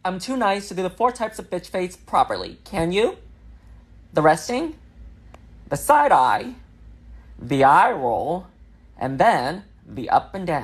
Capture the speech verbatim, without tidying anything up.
I'm too nice to do the four types of bitch face properly. Can you? The resting, the side eye, the eye roll, and then the up and down.